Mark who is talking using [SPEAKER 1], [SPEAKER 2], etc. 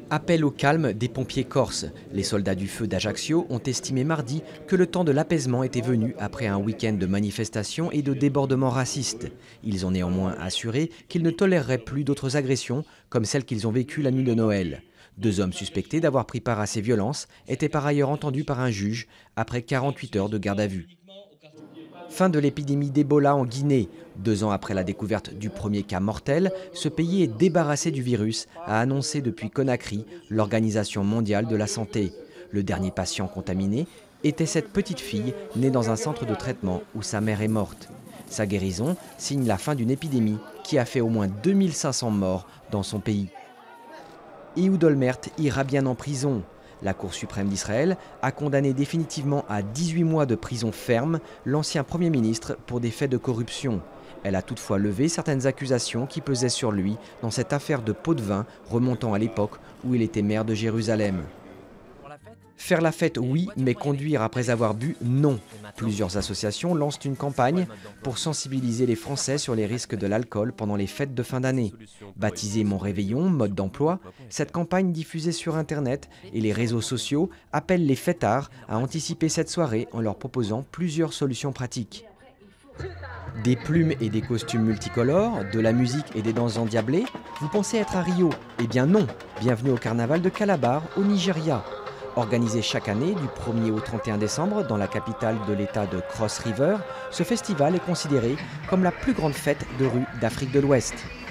[SPEAKER 1] Appel au calme des pompiers corses. Les soldats du feu d'Ajaccio ont estimé mardi que le temps de l'apaisement était venu après un week-end de manifestations et de débordements racistes. Ils ont néanmoins assuré qu'ils ne toléreraient plus d'autres agressions comme celles qu'ils ont vécues la nuit de Noël. 2 hommes suspectés d'avoir pris part à ces violences étaient par ailleurs entendus par un juge après 48 heures de garde à vue. Fin de l'épidémie d'Ebola en Guinée. 2 ans après la découverte du premier cas mortel, ce pays est débarrassé du virus, a annoncé depuis Conakry l'Organisation mondiale de la santé. Le dernier patient contaminé était cette petite fille née dans un centre de traitement où sa mère est morte. Sa guérison signe la fin d'une épidémie qui a fait au moins 2500 morts dans son pays. Ehud Olmert ira bien en prison. La Cour suprême d'Israël a condamné définitivement à 18 mois de prison ferme l'ancien Premier ministre pour des faits de corruption. Elle a toutefois levé certaines accusations qui pesaient sur lui dans cette affaire de pot de vin remontant à l'époque où il était maire de Jérusalem. Faire la fête, oui, mais conduire après avoir bu, non. Plusieurs associations lancent une campagne pour sensibiliser les Français sur les risques de l'alcool pendant les fêtes de fin d'année. Baptisée Mon Réveillon, mode d'emploi, cette campagne diffusée sur Internet et les réseaux sociaux appelle les fêtards à anticiper cette soirée en leur proposant plusieurs solutions pratiques. Des plumes et des costumes multicolores, de la musique et des danses endiablées, vous pensez être à Rio? Eh bien non, bienvenue au carnaval de Calabar, au Nigeria. Organisé chaque année du 1er au 31 décembre dans la capitale de l'État de Cross River, ce festival est considéré comme la plus grande fête de rue d'Afrique de l'Ouest.